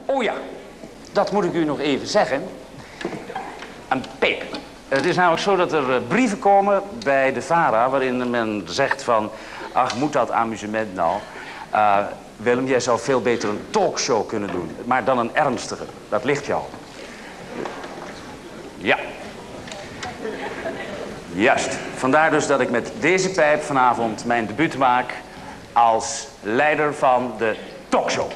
Oh ja, dat moet ik u nog even zeggen. Een peper. Het is namelijk zo dat er brieven komen bij de VARA... waarin men zegt van... ach, moet dat amusement nou? Willem, jij zou veel beter een talkshow kunnen doen. Maar dan een ernstige. Dat ligt jou. Ja. Juist. Vandaar dus dat ik met deze pijp vanavond mijn debuut maak... als leider van de talkshow.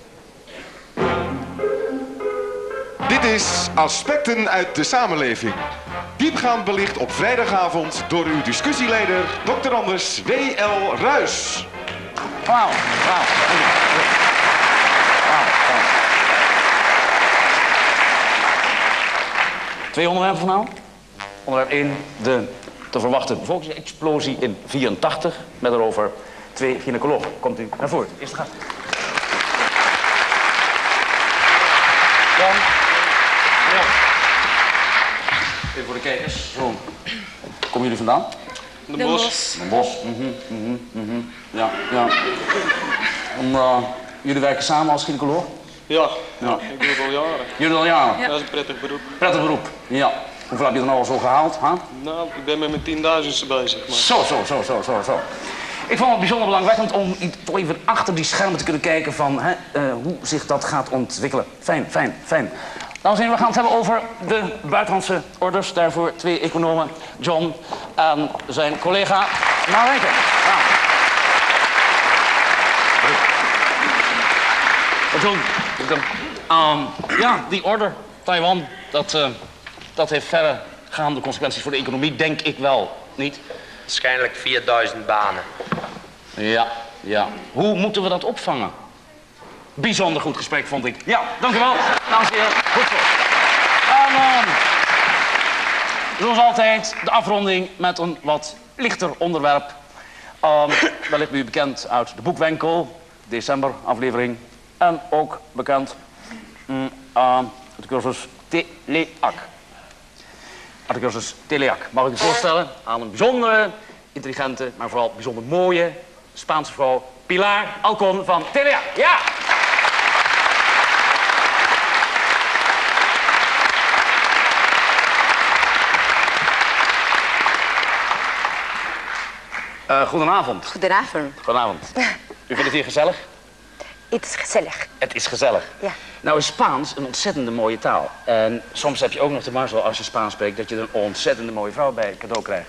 Dit is Aspecten uit de Samenleving. Diepgaand belicht op vrijdagavond door uw discussieleider Dr. Anders W.L. Ruys. Wauw. Twee onderwerpen vanavond. Onderwerp 1, de te verwachten bevolkingsexplosie in 84. Met erover 2 gynaecologen. Komt u naar voren. Eerste gast. Dan. Ja. Even voor de kijkers. Zo. Komen jullie vandaan? Den Bosch. Den Bosch. Ja. Jullie werken samen als gynaecoloog? Ja, ik doe het al jaren. Jullie al jaren? Ja. Dat is een prettig beroep. Prettig beroep, ja. Hoeveel heb je er nou al zo gehaald? Huh? Nou, ik ben met mijn 10.000ste bezig. Maar... Zo. Ik vond het bijzonder belangwekkend om toch even achter die schermen te kunnen kijken van hoe zich dat gaat ontwikkelen. Fijn. Dames en heren, we gaan het hebben over de buitenlandse orders. Daarvoor 2 economen, John en zijn collega Marijke. John, die order, Taiwan, dat heeft verregaande consequenties voor de economie, denk ik wel, niet? Waarschijnlijk 4000 banen. Ja. Hoe moeten we dat opvangen? Bijzonder goed gesprek, vond ik. Ja, dank u wel. Dames en heren, goed zo. En zoals altijd, de afronding met een wat lichter onderwerp. Wellicht u bekend uit de boekwinkel, december-aflevering. En ook bekend uit de cursus Teleac. Uit de cursus Teleac. Mag ik u voorstellen aan een bijzondere, intelligente, maar vooral bijzonder mooie Spaanse vrouw, Pilar Alcon van Teleac. Ja! Goedenavond. Goedenavond. U vindt het hier gezellig? Het is gezellig. Het is gezellig. Ja. Nou is Spaans een ontzettende mooie taal. En soms heb je ook nog de mazzel als je Spaans spreekt... dat je er een ontzettende mooie vrouw bij cadeau krijgt.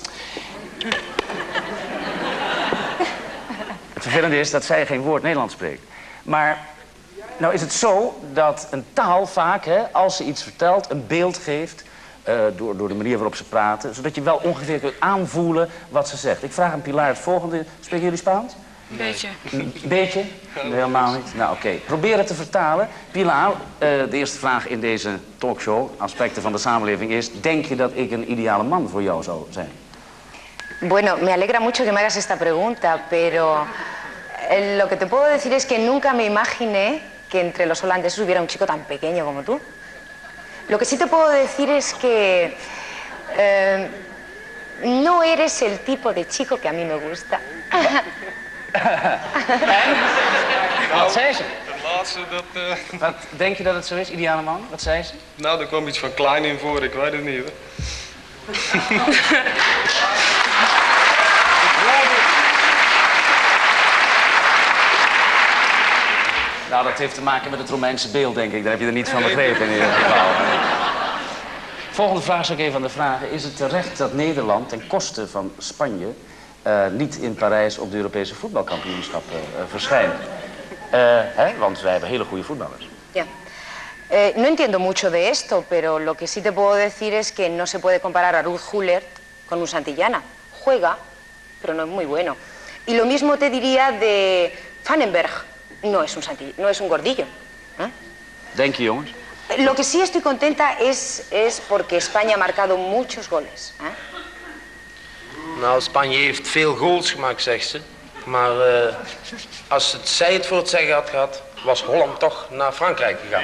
Het vervelende is dat zij geen woord Nederlands spreekt. Maar nou is het zo dat een taal vaak, als ze iets vertelt, een beeld geeft... door de manier waarop ze praten... zodat je wel ongeveer kunt aanvoelen wat ze zegt. Ik vraag aan Pilar het volgende. Spreken jullie Spaans? Beetje. Beetje? Nee, helemaal niet? Nou, oké. Probeer het te vertalen. Pilar, de eerste vraag in deze talkshow, aspecten van de samenleving, is... denk je dat ik een ideale man voor jou zou zijn? Bueno, me alegra mucho que me hagas esta pregunta, pero lo que te puedo decir es que nunca me imaginé que entre los holandeses hubiera un chico tan pequeño como tú. Lo que sí te puedo decir es que no eres el tipo de chico que a mí me gusta. Wat zei ze? Het laatste, dat... Wat denk je dat het zo is, ideale man? Wat zei ze? Nou, er kwam iets van klein in voor, ik weet het niet, hoor. Nou, dat heeft te maken met het Romeinse beeld, denk ik. Daar heb je er niets van begrepen in ieder geval. Volgende vraag zou ik even aan de vragen. Is het terecht dat Nederland ten koste van Spanje... niet in Parijs op de Europese voetbalkampioenschappen verschijnt? Want wij hebben hele goede voetballers. Ya. No entiendo mucho de esto, pero lo que sí te puedo decir es que no se puede comparar a Ruud Gullit con un Santillana. Juega, pero no es muy bueno. Y lo mismo te diría de Vandenberg. No es un gordillo. Denk je, jongens? Lo que sí estoy contenta es porque España ha marcado muchos goles. Nou, Spanje heeft veel goals gemaakt, zegt ze. Maar als zij het voor het zeggen had gehad, was Holland toch naar Frankrijk gegaan.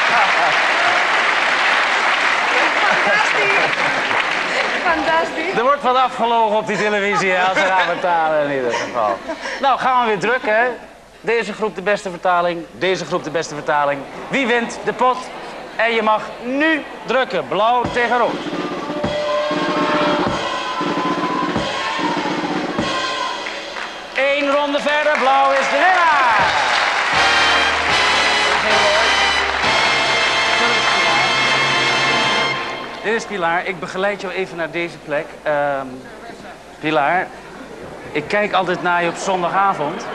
Fantastisch. Er wordt wordt wat afgelogen op die televisie, hè, als ze gaan vertalen in ieder geval. Nou, gaan we weer drukken, hè. Deze groep de beste vertaling, deze groep de beste vertaling. Wie wint de pot? En je mag nu drukken. Blauw tegen rood. Eén ronde verder, blauw is de winnaar. Dit is Pilar. Ik begeleid jou even naar deze plek. Pilar, ik kijk altijd naar je op zondagavond.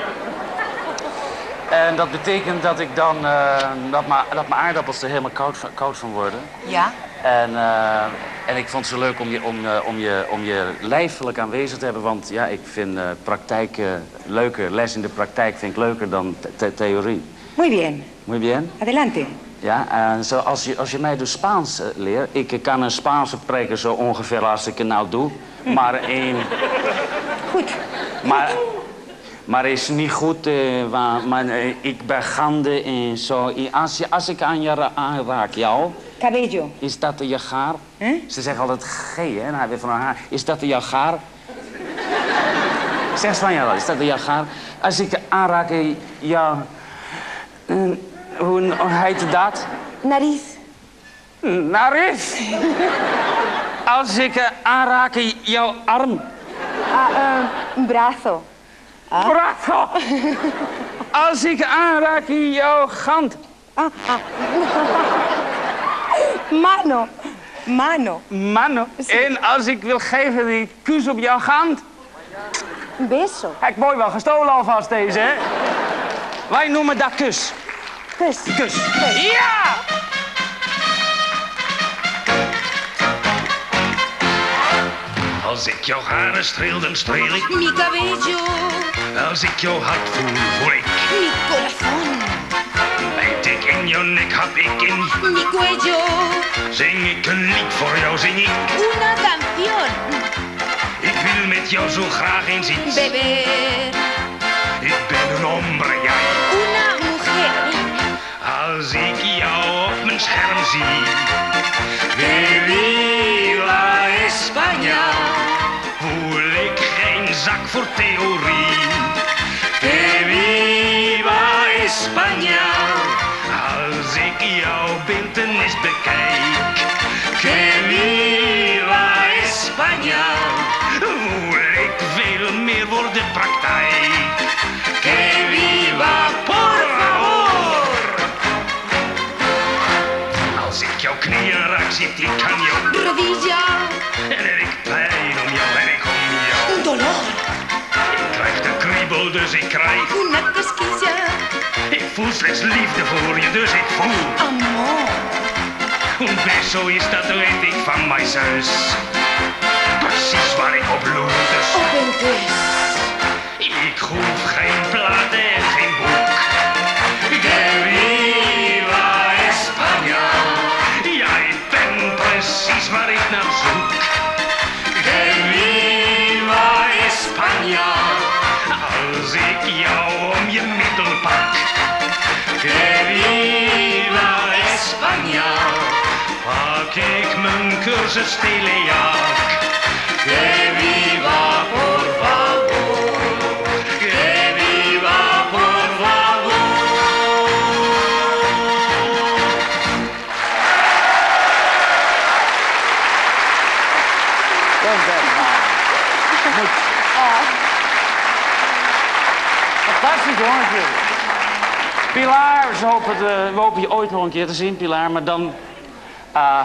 En dat betekent dat ik dan dat mijn aardappels er helemaal koud van worden. Ja? En ik vond het zo leuk om je lijfelijk aanwezig te hebben. Want ja, ik vind praktijk leuker. Les in de praktijk vind ik leuker dan theorie. Muy bien. Muy bien? Adelante. Ja, en zo als je mij dus Spaans leert... Ik kan een Spaanse spreken zo ongeveer als ik het nou doe. Maar Goed. Maar is niet goed, maar ik ben gaande en zo. Als ik aan je aanraak, jou... Cabello. Is dat je haar? Ze zeggen altijd G, hè? Dan heb je van haar. Is dat jouw haar? Zeg van jou, is dat jouw haar? Als ik aanraak, jou... hoe heet dat? Nariz. Nariz. Als ik aanraak, jouw arm. Brazo. Brazo. Als ik aanraak, jouw hand. Mano. Mano. Mano. En als ik wil geven die kus op jouw hand. Beso. Heb ik mooi wel gestolen alvast deze, hè? Wij noemen dat kus. Kus. Kus. Ja! Als ik jouw haren streel, dan streel ik. Mi cabello, Als ik jouw hart voel, voel ik. mi corazón, Bijt ik in jouw nek, hap ik in. mi cuello, Zing ik een lied voor jou, zing ik. una canción, Ik wil met jou zo graag eens iets. beber, Ik ben een hombre, jij. una mujer, Als ik jou op mijn scherm zie. Que viva España. Voel ik geen zak voor theorie. Que viva España. Als ik jouw beeltenis bekijk. Que viva España. Voel ik veel meer voor de praktijk. Que viva, por favor. Als ik jouw knieën raak, zit ik aan jou. rodilla, En heb ik pijn om jou en ik om jou. un dolor, Ik krijg de kriebel, dus ik krijg. una cosquilla, Ik voel slechts liefde voor je, dus ik voel. amor, Un beso is dat weet ik van mijn zus. Precies waar ik op loer, dus. open dus, Ik hoef geen platen en geen boek. Que viva España. Jij bent precies waar ik naar zoek. Que viva España. Als ik jou om je middel pak. Que viva España. Pak ik mijn cursus telejaak. Que viva por favor. Que viva por favor. Fantastisch, jongetje. Pilar, we hopen je ooit nog een keer te zien, Pilar, maar dan...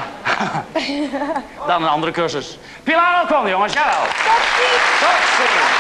dan een andere cursus. Pilar, welkom, jongens. Jawel. Tot ziens.